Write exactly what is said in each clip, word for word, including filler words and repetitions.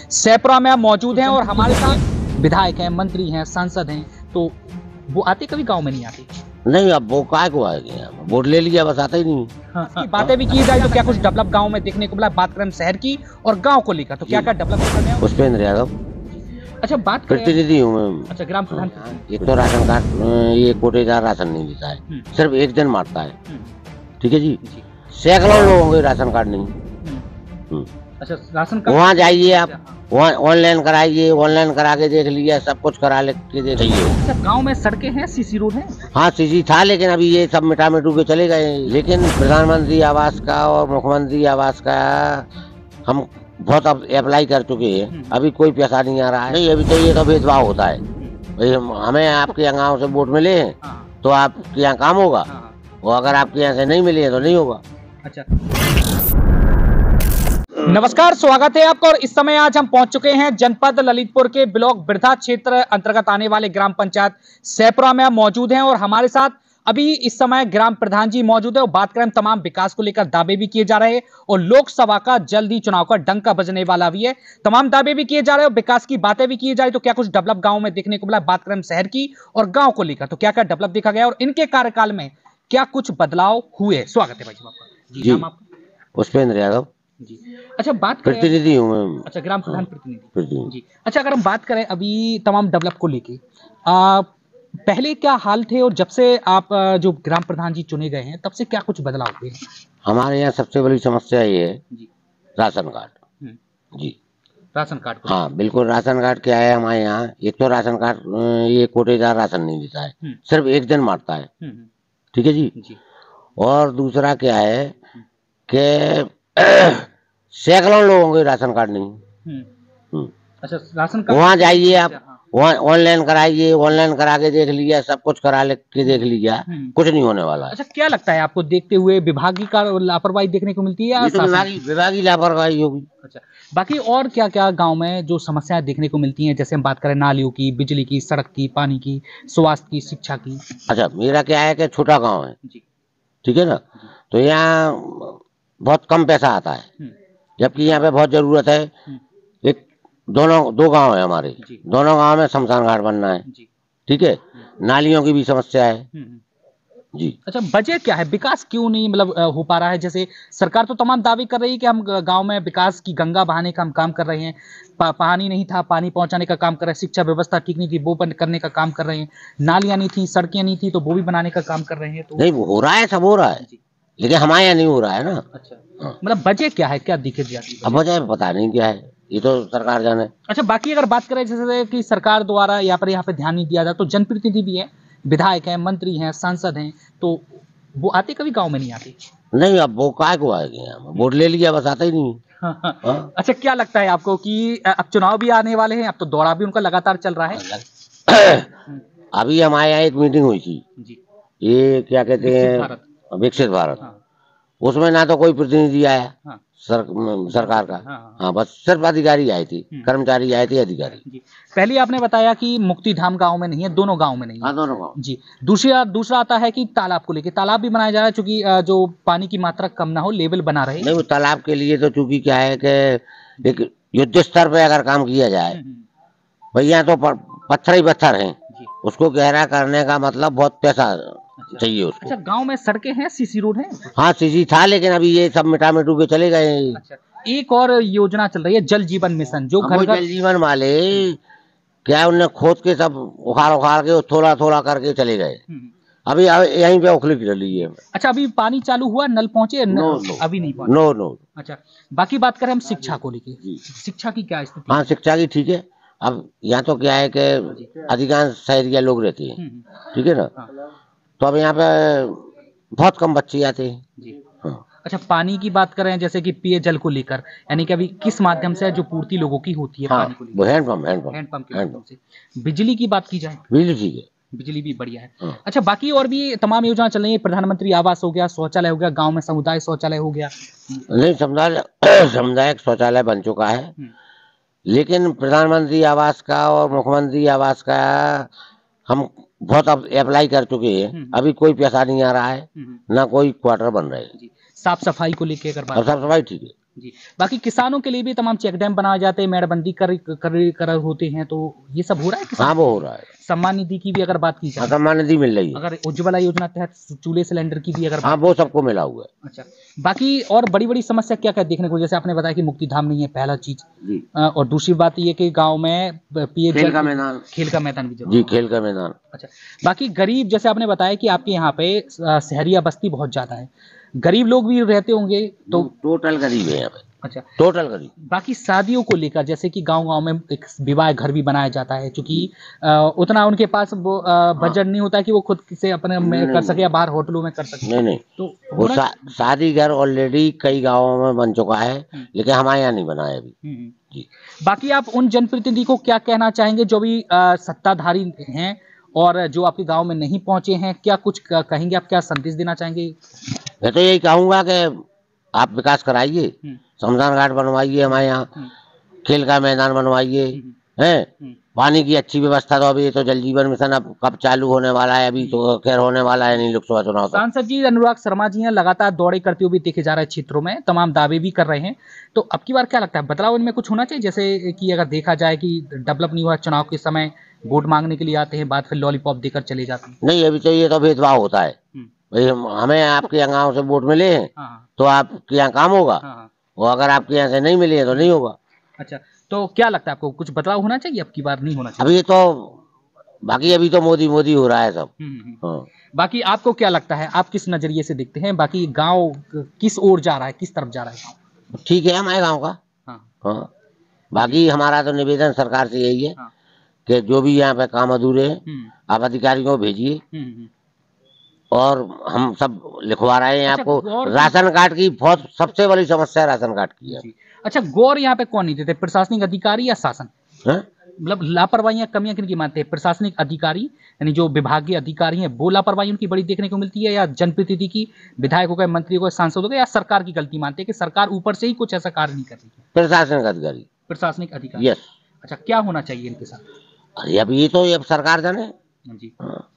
सैपरा में मौजूद हैं और हमारे साथ विधायक हैं, मंत्री हैं, सांसद हैं। तो वो आते कभी गांव में नहीं आते? नहीं, अब वो काय को आएंगे, वोट ले लिया बस आता ही नहीं। हाँ, हाँ। बातें भी की जाए तो क्या कुछ डेवलप गांव में देखने को मिला? बात करें शहर की और गांव को लेकर तो क्या क्या डेवलप कर रहे हैं? पुष्पेंद्र यादव अच्छा, बात करें प्रतिनिधि हूँ मैं। अच्छा, ग्राम प्रधान। एक तो राशन कार्ड, ये कोटेदार राशन नहीं देता है, सिर्फ एक दिन मारता है। ठीक है जी, सैकड़ों लोगों के राशन कार्ड नहीं। अच्छा, राशन कार्ड वहाँ जाइए आप, वहाँ ऑनलाइन कराइए, ऑनलाइन करा के देख लिया, सब कुछ करा के देख लीजिए। अच्छा, गांव में सड़कें हैं, सीसी रोड है? हाँ, सीसी था, लेकिन अभी ये सब मिटा मिटू के चले गए। लेकिन प्रधानमंत्री आवास का और मुख्यमंत्री आवास का हम बहुत अब अप्लाई कर चुके हैं, अभी कोई पैसा नहीं आ रहा है। नहीं, अभी तो ये तो भेदभाव होता है भाई, हमें आपके यहाँ गाँव से वोट मिले हैं तो आपके यहाँ काम होगा, और अगर आपके यहाँ से नहीं मिले हैं तो नहीं होगा। अच्छा, नमस्कार, स्वागत है आपका। और इस समय आज हम पहुंच चुके हैं जनपद ललितपुर के ब्लॉक बिरधा क्षेत्र अंतर्गत आने वाले ग्राम पंचायत सैपरा में मौजूद हैं और हमारे साथ अभी इस समय ग्राम प्रधान जी मौजूद है और बात करें तमाम विकास को लेकर दावे भी किए जा रहे हैं और लोकसभा का जल्द ही चुनाव का डंका बजने वाला भी है। तमाम दावे भी किए जा रहे हैं और विकास की बातें भी की जाए तो क्या कुछ डेवलप गांव में देखने को मिला? बात करें शहर की और गांव को लेकर तो क्या क्या डेवलप देखा गया और इनके कार्यकाल में क्या कुछ बदलाव हुए? स्वागत है भाई जी आपका। जी, नाम आपका? पुष्पेंद्र यादव जी। अच्छा, बात करें प्रतिनिधि हूँ मैं। अच्छा, ग्राम प्रधान प्रतिनिधि प्रतिनिधि जी। अच्छा, अगर हम बात करें अभी तमाम डेवलप को लेके, आ, पहले क्या हाल थे और जब से आप आ, जो ग्राम प्रधान जी चुने गए हैं तब से क्या कुछ बदलाव हुए हैं? हमारे यहाँ सबसे बड़ी समस्या ये है जी, राशन कार्ड। जी, राशन कार्ड को। हाँ बिल्कुल, राशन कार्ड क्या है हमारे यहाँ, एक तो राशन कार्ड ये कोटेदार राशन नहीं देता है, सिर्फ एक दिन मारता है। ठीक है जी, जी। और दूसरा क्या है कि सैकड़ों लोगों के राशन कार्ड नहीं। अच्छा, राशन कार्ड वहाँ जाइए आप, वहाँ ऑनलाइन कराइए, ऑनलाइन करा के देख लिया, सब कुछ करा के देख लिया, कुछ नहीं होने वाला। अच्छा, क्या लगता है आपको देखते हुए विभागीय का लापरवाही देखने को मिलती है या तो विभागी विभागी लापरवाही होगी? अच्छा, बाकी और क्या क्या गांव में जो समस्याएं देखने को मिलती हैं, जैसे हम बात करें नालियों की, बिजली की, सड़क की, पानी की, स्वास्थ्य की, शिक्षा की? अच्छा, मेरा क्या है कि छोटा गाँव है, ठीक है ना, तो यहाँ बहुत कम पैसा आता है, जबकि यहाँ पे बहुत जरूरत है। एक दोनों दो गांव है हमारे, दोनों गांव में शमशान घाट बनना है। ठीक है, नालियों की भी समस्या है जी। अच्छा, वजह क्या है? विकास क्यों नहीं मतलब हो पा रहा है? जैसे सरकार तो तमाम दावे कर रही है कि हम गांव में विकास की गंगा बहाने का हम काम कर रहे हैं, पा, पानी नहीं था, पानी पहुंचाने का काम कर रहे हैं, शिक्षा व्यवस्था ठीक नहीं थी, वो बंद करने का काम कर रहे हैं, नालियां नहीं थी, सड़कें नहीं थी, तो वो भी बनाने का काम कर रहे हैं। तो नहीं, हो रहा है, सब हो रहा है, लेकिन हमारे यहाँ नहीं हो रहा है ना। अच्छा, मतलब वजह क्या है, क्या दिक्कत जाती है? अब वजह पता नहीं क्या है, ये तो सरकार जाने। अच्छा, बाकी अगर बात करें जैसे कि सरकार द्वारा यहाँ पर यहाँ पे ध्यान नहीं दिया जाता, तो जनप्रतिनिधि भी है, विधायक हैं, मंत्री हैं, सांसद हैं, तो वो आते कभी गांव में नहीं आते? नहीं, अब वो काय को आएंगे, वोट ले लिया बस आता ही नहीं। हाँ, हाँ। अच्छा, क्या लगता है आपको कि अब चुनाव भी आने वाले हैं, अब तो दौरा भी उनका लगातार चल रहा है? अभी हमारे यहाँ एक मीटिंग हुई थी जी, ये क्या कहते हैं विकसित भारत, हाँ। उसमें ना तो कोई प्रतिनिधि आया, हाँ। सर, सरकार का, हाँ, हाँ, बस सिर्फ अधिकारी आए थे, कर्मचारी आए थे, अधिकारी जी। पहले आपने बताया कि मुक्तिधाम गांव में नहीं है, दोनों गांव में नहीं है। हाँ, दोनों गांव जी। दूसरा दूसरा आता है कि तालाब को लेके, तालाब भी बनाया जा रहा है चूंकि जो पानी की मात्रा कम ना हो, लेवल बना रहे। नहीं, वो तालाब के लिए तो चूंकि क्या है कि एक युद्ध स्तर पे अगर काम किया जाए, भैया तो पत्थर ही पत्थर है, उसको गहरा करने का मतलब बहुत पैसा चाहिए उसको। अच्छा, गांव में सड़कें हैं, सीसी रोड है? हाँ, सीसी था, लेकिन अभी ये सब मिटा मिटू के चले गए। अच्छा, एक और योजना चल रही है जल जीवन मिशन, जो घर जल जीवन वाले क्या उन्हें खोद के सब उखाड़ उखाड़ के थोड़ा थोड़ा करके चले गए, अभी यहीं पे उखली गिर रही है। अच्छा, अभी पानी चालू हुआ, नल पहुंचे? नो, नो, अभी नहीं पहुंचे। No no. अच्छा, बाकी बात करें हम शिक्षा को लेके, शिक्षा की क्या स्थिति? हाँ, शिक्षा की ठीक है। अब यहाँ तो क्या है कि अधिकांश शहरिया लोग रहते हैं, ठीक है ना, तो अब यहाँ पे बहुत कम बच्चे आते हैं जी। हाँ। अच्छा, पानी की बात करें जैसे कि पेयजल को लेकर, यानी कि अभी किस माध्यम से जो पूर्ति लोगों की होती है? हाँ, पानी को लेकर हैंडपंप हैंडपंप हैंडपंप के माध्यम से। बिजली की बात की जाए, बिजली ठीक है, बिजली भी बढ़िया है। हाँ। अच्छा, बाकी और भी तमाम योजना चल रही है, प्रधानमंत्री आवास हो गया, शौचालय हो गया, गांव में समुदाय शौचालय हो गया। नहीं, समुदाय सामुदायिक शौचालय बन चुका है, लेकिन प्रधानमंत्री आवास का और मुख्यमंत्री आवास का हम बहुत अब अप्लाई कर चुके हैं, अभी कोई पैसा नहीं आ रहा है, ना कोई क्वार्टर बन रहे हैं। साफ सफाई को लेकर अगर बात, साफ सफाई ठीक है, जी। बाकी किसानों के लिए भी तमाम चेक डैम बनाए जाते हैं, मेड़बंदी कर, कर, कर होते हैं, तो ये सब हो रहा है किसान? हाँ, वो हो रहा है। सम्मान निधि की भी अगर बात की जाए, सम्मान निधि मिल रही है। अगर उज्ज्वला योजना तहत चूल्हे सिलेंडर की भी अगर हाँ, वो सबको मिला हुआ है। अच्छा, बाकी और बड़ी बड़ी समस्या क्या क्या देखने को, जैसे आपने बताया कि मुक्ति धाम नहीं है पहला चीज जी। और दूसरी बात ये कि गांव में पिए खेल का मैदान, खेल का मैदान भी जरूर। जी, खेल का मैदान। अच्छा, बाकी गरीब, जैसे आपने बताया कि आपके यहाँ पे शहरिया बस्ती बहुत ज्यादा है, गरीब लोग भी रहते होंगे, तो टोटल गरीब है यहाँ पे। अच्छा, टोटल गरीब। बाकी शादियों को लेकर, जैसे कि गांव-गांव में एक विवाह घर भी बनाया जाता है, क्योंकि उतना उनके पास वो बजट नहीं होता कि वो खुद से अपने में कर सके या बाहर होटलों में कर सके। नहीं नहीं, तो वो शा, शादी घर ऑलरेडी कई गांवों में बन चुका है, लेकिन हमारे यहाँ नहीं बना है अभी। जी। बाकी आप उन जनप्रतिनिधि को क्या कहना चाहेंगे जो भी सत्ताधारी हैं और जो आपके गाँव में नहीं पहुंचे हैं, क्या कुछ कहेंगे, आप क्या संदेश देना चाहेंगे? मैं तो यही कहूँगा कि आप विकास कराइए, शमशान घाट बनवाइए, हमारे यहाँ खेल का मैदान बनवाइए, हैं, पानी की अच्छी व्यवस्था। तो अभी तो जल जीवन मिशन अब कब चालू होने वाला है, अभी तो खैर होने वाला है नहीं लोकसभा चुनाव। सांसद जी अनुराग शर्मा जी हैं, लगातार दौरे करते हुए देखे जा रहे हैं क्षेत्रों में, तमाम दावे भी कर रहे हैं, तो अब की बार क्या लगता है बदलाव इनमें कुछ होना चाहिए? जैसे कि अगर देखा जाए कि डेवलप नहीं हुआ, चुनाव के समय वोट मांगने के लिए आते हैं, बाद फिर लॉलीपॉप देकर चले जाते हैं। नहीं, अभी तो ये तो भेदभाव होता है भाई, हमें आपके यहाँ गाँव से वोट मिले हैं तो आपके यहाँ काम होगा, और अगर आपके यहाँ से नहीं मिले हैं तो नहीं होगा। अच्छा, तो क्या लगता है आपको कुछ बदलाव होना चाहिए, अब की बार नहीं होना चाहिए? अभी तो बाकी अभी तो मोदी मोदी हो रहा है सब। हाँ। बाकी आपको क्या लगता है, आप किस नजरिए से देखते हैं, बाकी गांव किस ओर जा रहा है, किस तरफ जा रहा है गांव? ठीक है हमारे गांव का। हाँ। हाँ। बाकी हमारा तो निवेदन सरकार से यही है कि जो भी यहाँ पे काम अधूरे हैं आप अधिकारियों को भेजिए, और हम सब लिखवा रहे हैं। अच्छा, आपको राशन कार्ड की बहुत सबसे बड़ी समस्या राशन कार्ड की है। अच्छा, गौर यहाँ पे कौन नहीं देते, प्रशासनिक अधिकारी या शासन? मतलब लापरवाहियां कमियां किनकी मानते हैं, प्रशासनिक अधिकारी यानी जो विभागीय अधिकारी हैं वो लापरवाही उनकी बड़ी देखने को मिलती है, या जनप्रतिनिधि की, विधायकों के, मंत्रियों के, सांसदों के, या सरकार की गलती मानते हैं कि सरकार ऊपर से ही कुछ ऐसा कार्य नहीं कर रही है? प्रशासनिक अधिकारी। प्रशासनिक अधिकारी, यस। अच्छा, क्या होना चाहिए इनके साथ? अरे अब ये तो अब सरकार जाने जी।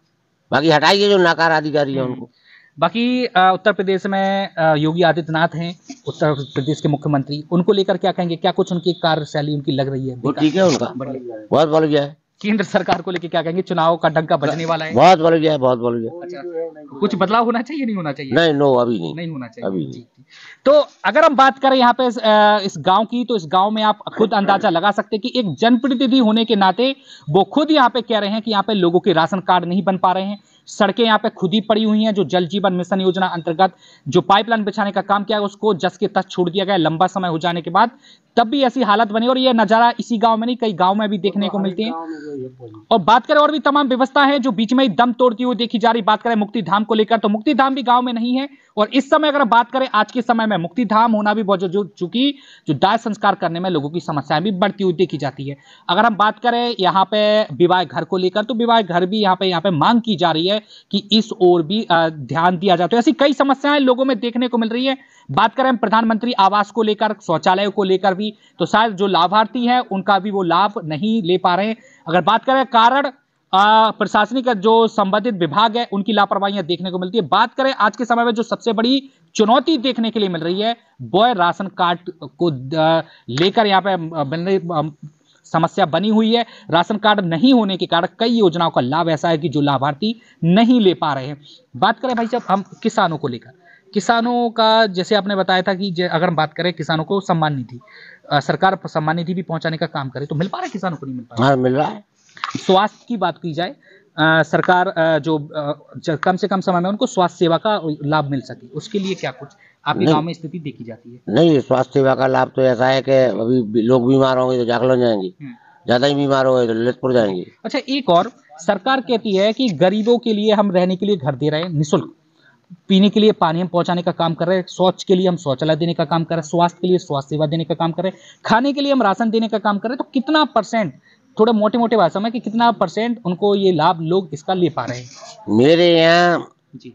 बाकी हटाइए जो नाकार अधिकारी है उनको। बाकी उत्तर प्रदेश में योगी आदित्यनाथ हैं, उत्तर प्रदेश के मुख्यमंत्री, उनको लेकर क्या कहेंगे, क्या कुछ उनकी कार्यशैली उनकी लग रही है? वो ठीक है, उनका बहुत बढ़िया है। केंद्र सरकार को लेकर क्या कहेंगे, चुनाव का डंका बजने वाला है? बहुत बढ़िया है, बहुत बढ़िया। अच्छा, कुछ बदलाव होना चाहिए, नहीं होना चाहिए? नहीं, नो, अभी नहीं, नहीं होना चाहिए अभी नहीं। तो अगर हम बात करें यहाँ पे इस गांव की, तो इस गांव में आप खुद अंदाजा लगा सकते हैं कि एक जनप्रतिनिधि होने के नाते वो खुद यहाँ पे कह रहे हैं कि यहाँ पे लोगों के राशन कार्ड नहीं बन पा रहे हैं, सड़कें यहाँ पे खुद ही पड़ी हुई हैं, जो जल जीवन मिशन योजना अंतर्गत जो पाइपलाइन बिछाने का काम किया उसको जस के तस छोड़ दिया गया लंबा समय हो जाने के बाद, तब भी ऐसी हालत बनी। और ये नजारा इसी गांव में नहीं, कई गांव में भी देखने को मिलते हैं। और बात करें और भी तमाम व्यवस्था है जो बीच में ही दम तोड़ती हुई देखी जा रही। बात करें मुक्ति धाम को लेकर, तो मुक्ति धाम भी गांव में नहीं है, और इस समय अगर बात करें आज के समय में मुक्ति धाम होना भी बहुत, जो चूंकि जो दाह संस्कार करने में लोगों की समस्याएं भी बढ़ती हुई देखी जाती है। अगर हम बात करें यहाँ पे विवाह घर को लेकर, तो विवाह घर भी यहाँ पे यहाँ पे मांग की जा रही है कि इस ओर भी ध्यान दिया जाए। तो ऐसी कई समस्याएं लोगों में देखने को मिल रही है। बात करें प्रधानमंत्री आवास को लेकर, शौचालयों को लेकर भी, तो शायद जो लाभार्थी हैं उनका भी वो लाभ नहीं ले पा रहे हैं। अगर बात करें कारण प्रशासनिक जो संबंधित विभाग है उनकी लापरवाहियां देखने को मिलती है। बात करें आज के समय में जो सबसे बड़ी चुनौती देखने के लिए मिल रही है वो है राशन कार्ड को लेकर यहाँ पे बनने समस्या बनी हुई है। राशन कार्ड नहीं होने के कारण कई योजनाओं का लाभ ऐसा है कि जो लाभार्थी नहीं ले पा रहे हैं। बात करें भाई साहब हम किसानों को लेकर, किसानों का जैसे आपने बताया था कि अगर हम बात करें किसानों को सम्मान निधि, सरकार सम्मान निधि भी पहुंचाने का काम करे, तो मिल पा रहा है किसानों को? नहीं मिल पा रहा है। मिल रहा है। स्वास्थ्य की बात की जाए, आ, सरकार आ, जो आ, कम से कम समय में उनको स्वास्थ्य सेवा का लाभ मिल सके, उसके लिए क्या कुछ आपके गांव में स्थिति देखी जाती है? नहीं, स्वास्थ्य सेवा का लाभ तो ऐसा है कि अभी लोग बीमार होंगे तो जागलन जाएंगे, ज्यादा ही बीमार हो गए तो ललितपुर जाएंगे। अच्छा, एक और सरकार कहती है कि गरीबों के लिए हम रहने के लिए घर दे रहे हैं निःशुल्क, पीने के लिए पानी हम पहुंचाने का काम कर रहे हैं, शौच के लिए हम शौचालय देने का काम कर रहे हैं, स्वास्थ्य के लिए स्वास्थ्य सेवा देने का काम कर रहे हैं, खाने के लिए हम राशन देने का काम कर रहे हैं। तो कितना परसेंट, थोड़े मोटे मोटे भाषा में, कि कितना परसेंट उनको ये लाभ लोग इसका ले पा रहे हैं? मेरे यहाँ जी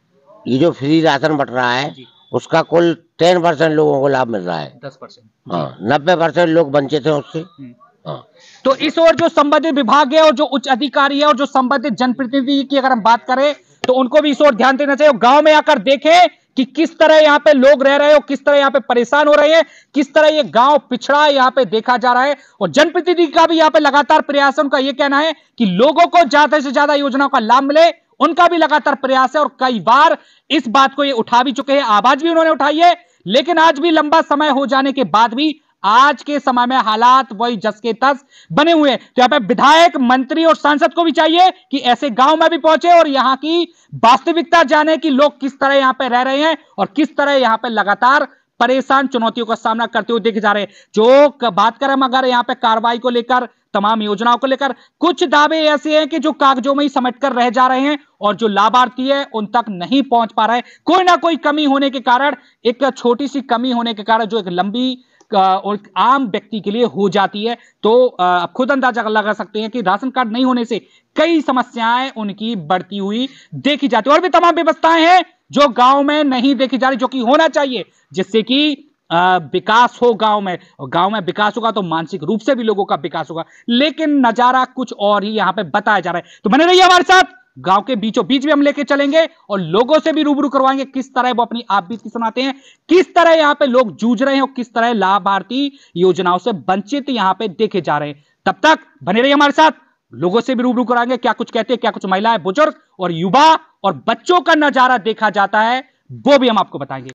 ये जो फ्री राशन बट रहा है उसका कुल टेन परसेंट लोगों को लाभ मिल रहा है। दस परसेंट हाँ, नब्बे परसेंट लोग वंचित हैं उससे। हाँ। तो इस ओर जो संबंधित विभाग है और जो उच्च अधिकारी है और जो संबंधित जनप्रतिनिधि की अगर हम बात करें तो उनको भी इस ओर ध्यान देना चाहिए। गांव में आकर देखें कि किस तरह यहाँ पे लोग रह रहे हैं और किस तरह यहाँ पे परेशान हो रहे हैं, किस तरह ये गांव पिछड़ा यहाँ पे देखा जा रहा है। और जनप्रतिनिधि का भी यहाँ पे लगातार प्रयास है, उनका यह कहना है कि लोगों को ज्यादा से ज्यादा योजनाओं का लाभ मिले, उनका भी लगातार प्रयास है और कई बार इस बात को ये उठा भी चुके हैं, आवाज भी उन्होंने उठाई है। लेकिन आज भी लंबा समय हो जाने के बाद भी आज के समय में हालात वही जस के तस बने हुए हैं। तो यहां पे विधायक, मंत्री और सांसद को भी चाहिए कि ऐसे गांव में भी पहुंचे और यहां की वास्तविकता जाने कि लोग किस तरह यहां पे रह रहे हैं और किस तरह यहां पे लगातार परेशान, चुनौतियों का सामना करते हुए देखे जा रहे हैं। जो बात करें हम अगर यहां पे कार्रवाई को लेकर, तमाम योजनाओं को लेकर, कुछ दावे ऐसे हैं कि जो कागजों में ही समेट कर रह जा रहे हैं और जो लाभार्थी है उन तक नहीं पहुंच पा रहे हैं। कोई ना कोई कमी होने के कारण, एक छोटी सी कमी होने के कारण जो एक लंबी और आम व्यक्ति के लिए हो जाती है। तो आप खुद अंदाजा लगा सकते हैं कि राशन कार्ड नहीं होने से कई समस्याएं उनकी बढ़ती हुई देखी जाती है। और भी तमाम व्यवस्थाएं हैं जो गांव में नहीं देखी जा रही, जो कि होना चाहिए, जिससे कि विकास हो गांव में। और गांव में विकास होगा तो मानसिक रूप से भी लोगों का विकास होगा। लेकिन नजारा कुछ और ही यहां पे बताया जा रहा है। तो बने रहिए हमारे साथ, गांव के बीचों बीच भी हम लेके चलेंगे और लोगों से भी रूबरू करवाएंगे किस तरह वो अपनी आप बीती सुनाते हैं, किस तरह यहां पे लोग जूझ रहे हैं और किस तरह लाभार्थी योजनाओं से वंचित यहां पे देखे जा रहे हैं। तब तक बने रहिए हमारे साथ, लोगों से भी रूबरू कराएंगे क्या कुछ कहते हैं, क्या कुछ महिलाएं, बुजुर्ग और युवा और बच्चों का नजारा देखा जाता है, वो भी हम आपको बताएंगे।